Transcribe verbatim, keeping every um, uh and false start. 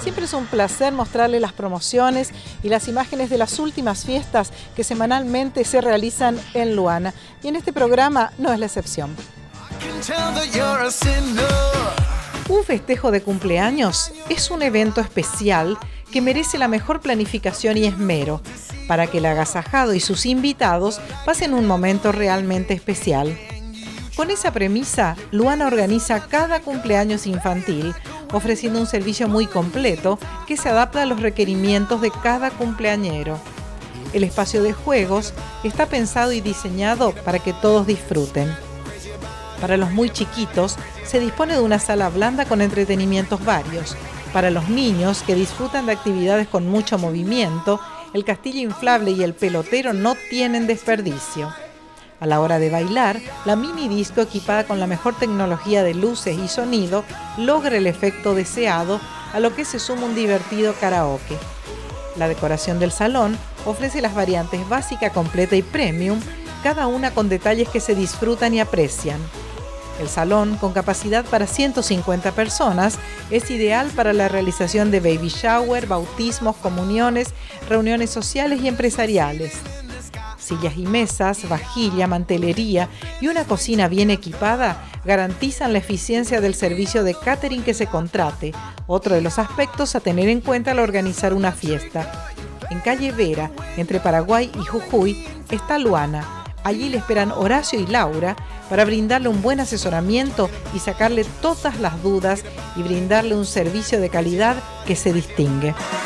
Siempre es un placer mostrarles las promociones y las imágenes de las últimas fiestas que semanalmente se realizan en Luana. Y en este programa no es la excepción. Un festejo de cumpleaños es un evento especial que merece la mejor planificación y esmero para que el agasajado y sus invitados pasen un momento realmente especial. Con esa premisa, Luana organiza cada cumpleaños infantil, ofreciendo un servicio muy completo que se adapta a los requerimientos de cada cumpleañero. El espacio de juegos está pensado y diseñado para que todos disfruten. Para los muy chiquitos, se dispone de una sala blanda con entretenimientos varios. Para los niños que disfrutan de actividades con mucho movimiento, el castillo inflable y el pelotero no tienen desperdicio. A la hora de bailar, la mini disco equipada con la mejor tecnología de luces y sonido logra el efecto deseado, a lo que se suma un divertido karaoke. La decoración del salón ofrece las variantes básica, completa y premium, cada una con detalles que se disfrutan y aprecian. El salón, con capacidad para ciento cincuenta personas, es ideal para la realización de baby shower, bautismos, comuniones, reuniones sociales y empresariales. Sillas y mesas, vajilla, mantelería y una cocina bien equipada garantizan la eficiencia del servicio de catering que se contrate, otro de los aspectos a tener en cuenta al organizar una fiesta. En calle Vera, entre Paraguay y Jujuy, está Luana. Allí le esperan Horacio y Laura para brindarle un buen asesoramiento y sacarle todas las dudas y brindarle un servicio de calidad que se distingue.